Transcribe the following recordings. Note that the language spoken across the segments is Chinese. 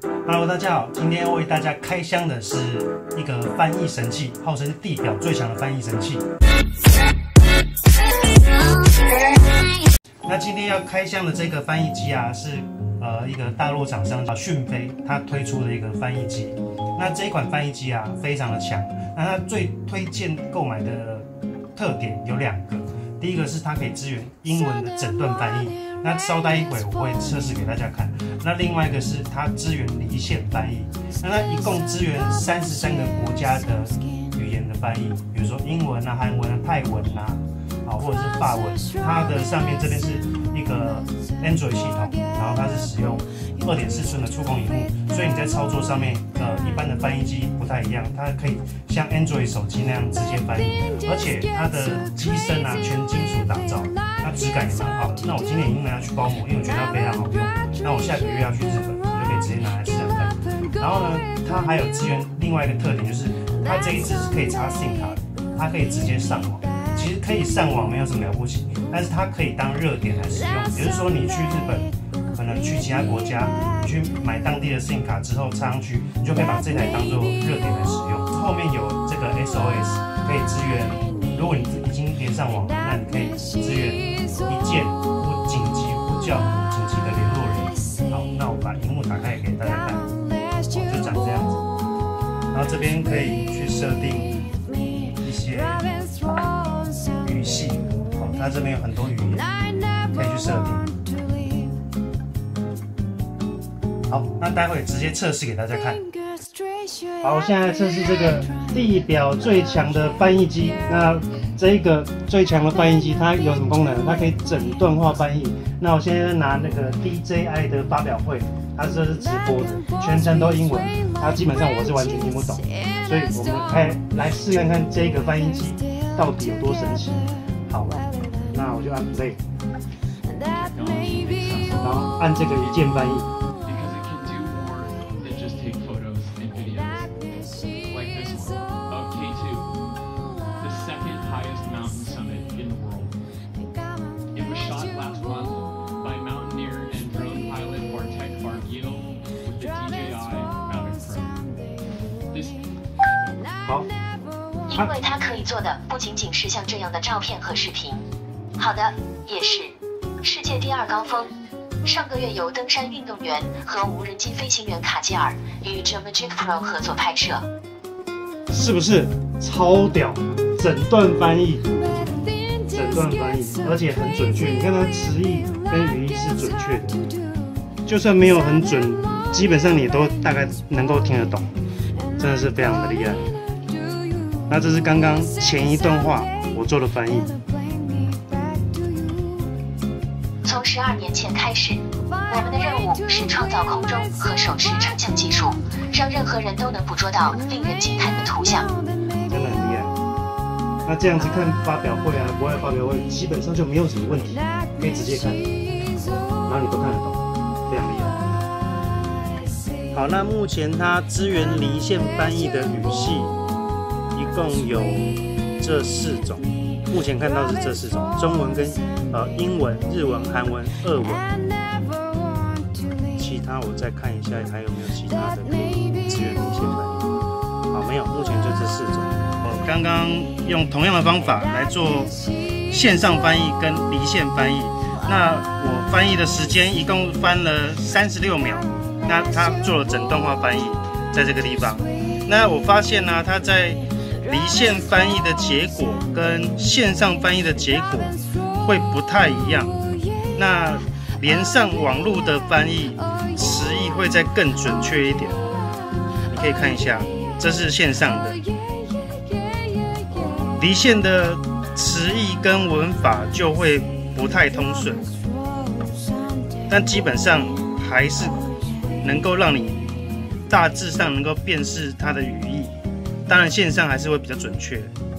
Hello， 大家好，今天为大家开箱的是一个翻译神器，号称地表最强的翻译神器。那今天要开箱的这个翻译机啊，是一个大陆厂商叫讯飞，它推出的一个翻译机。那这一款翻译机啊，非常的强。那它最推荐购买的特点有2个，第一个是它可以支援英文的整段翻译。那稍待一会我会测试给大家看。那另外一个是它支援离线翻译，那它一共支援33个国家的语言的翻译，比如说英文啊、韩文啊、泰文啊，或者是法文。它的上面这边是一个 Android 系统，然后它是使用2.4寸的触控萤幕，所以你在操作上面，一般的翻译机不太一样，它可以像 Android 手机那样直接翻译，而且它的机身啊全金属打造，那质感也蛮好的。那我今天已经拿去包膜，因为我觉得它非常好用。那我下个月要去日本，我就可以直接拿来试试看。然后呢，它还有支援另外一个特点，就是它这一支是可以插 SIM 卡的，它可以直接上网。其实可以上网没有什么了不起，但是它可以当热点来使用。也就是说，你去日本，可能去其他国家，你去买当地的 SIM 卡之后插上去，你就可以把这台当做热点来使用。后面有这个 SOS 可以支援，如果你已经连上网了，那你可以支援一键或紧急呼叫紧急的联络人。好，那我把荧幕打开给大家看，就长这样子。然后这边可以去设定一些语系，它这边有很多语言可以去设定。好，那待会直接测试给大家看。好，我现在测试这个地表最强的翻译机。那这个最强的翻译机它有什么功能？它可以整段话翻译。那我现在拿那个 DJI 的发表会，它这是直播的，全程都英文，它基本上我是完全听不懂，所以我们来试看看这个翻译机到底有多神奇。好，那我就按 play， 然后按这个一键翻译。好， 因为它可以做的不仅仅是像这样的照片和视频，好的也是世界第2高峰。上个月由登山运动员和无人机飞行员卡吉尔与 Magic Pro 合作拍摄， 是不是超屌？整段翻译，而且很准确。你看它词义跟语义是准确的，就算没有很准，基本上你都大概能够听得懂，真的是非常的厉害。那这是刚刚前一段话我做的翻译。 从12年前开始，我们的任务是创造空中和手持成像技术，让任何人都能捕捉到令人惊叹的图像。 真的很厉害。那这样子看发表会啊，国外发表会基本上就没有什么问题，可以直接看，然后你都看得懂，非常厉害。好，那目前它支援离线翻译的语系一共有这4种，目前看到是这4种，中文跟英文、日文、韩文、俄文。其他我再看一下还有没有其他的可以支援离线翻译。好，没有，目前就这4种。我刚刚用同样的方法来做线上翻译跟离线翻译，那我翻译的时间一共翻了36秒，那它做了整段话翻译在这个地方。那我发现呢，它在离线翻译的结果跟线上翻译的结果会不太一样。那连上网络的翻译词义会再更准确一点。你可以看一下，这是线上的，离线的词义跟文法就会不太通顺，但基本上还是能够让你大致上能够辨识它的语义。当然线上还是会比较准确。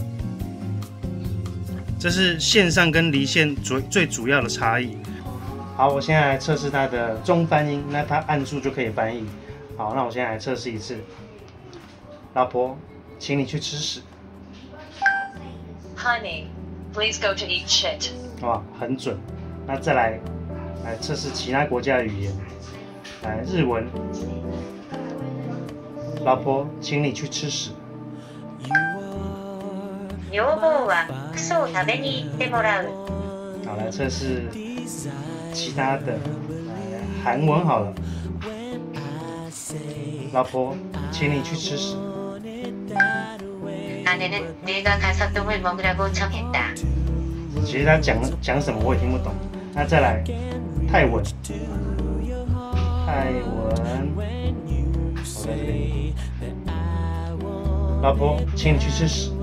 这是线上跟离线最主要的差异。好，我现在来测试它的中翻音，那它按住就可以翻译。好，那我现在来测试一次。老婆，请你去吃屎。 Honey, please go to eat shit. 哇，很准。那再来测试其他国家的语言。来，日文。 老婆，请你去吃屎。 女房はクソを食べに行ってもらう。 好，来测试其他的，韩文好了。老婆，请你去吃屎。 아내는 내가 가서 똥을 먹으라고 청했다. 其实他讲什么我也听不懂。那再来泰文，我在这边。老婆，请你去吃屎。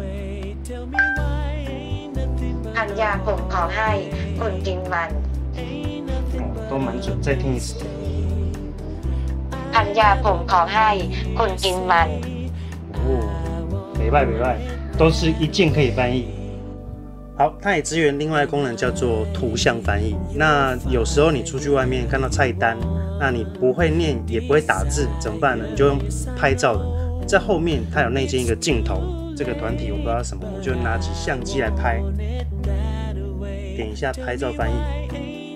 ภรรยาผมขอให้คุณกินมัน都蛮准，再听一次。 ภรรยาผมขอให้คุณกินมัน哦，没拜没拜，都是一键可以翻译。好，它也支援另外的功能叫做图像翻译。那有时候你出去外面看到菜单，那你不会念也不会打字，怎么办呢？你就用拍照的，在后面它有内建一个镜头，这个团体我不知道什么，我就拿起相机来拍，点一下拍照翻译，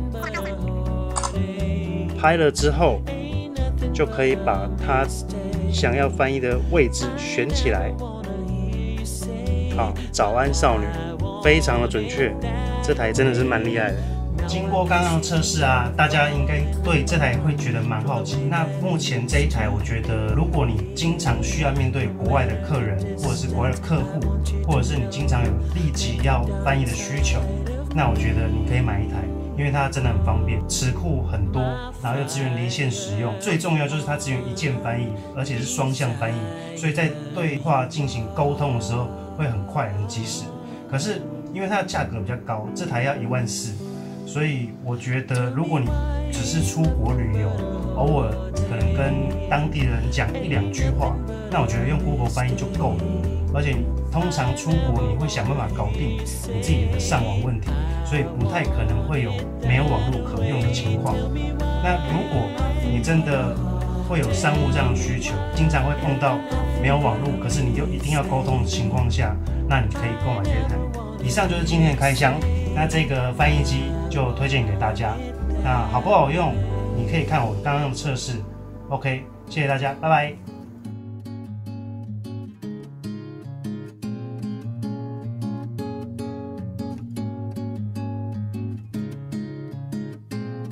拍了之后就可以把它想要翻译的位置选起来。好，早安少女，非常的准确，这台真的是蛮厉害的。经过刚刚的测试啊，大家应该对这台会觉得蛮好奇。那目前这一台，我觉得如果你经常需要面对国外的客人，或者是国外的客户，或者是你经常有立即要翻译的需求，那我觉得你可以买一台。 因为它真的很方便，词库很多，然后又支援离线使用，最重要就是它支援一键翻译，而且是双向翻译，所以在对话进行沟通的时候会很快很及时。可是因为它的价格比较高，这台要14000，所以我觉得如果你只是出国旅游，偶尔可能跟当地的人讲1、2句话，那我觉得用 Google 翻译就够了。 而且你通常出国，你会想办法搞定你自己的上网问题，所以不太可能会有没有网络可用的情况。那如果你真的会有商务这样的需求，经常会碰到没有网络，可是你又一定要沟通的情况下，那你可以购买这台。以上就是今天的开箱，那这个翻译机就推荐给大家。那好不好用，你可以看我刚刚的测试。OK， 谢谢大家，拜拜。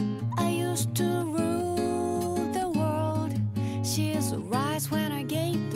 To rule the world, she's rise when I gave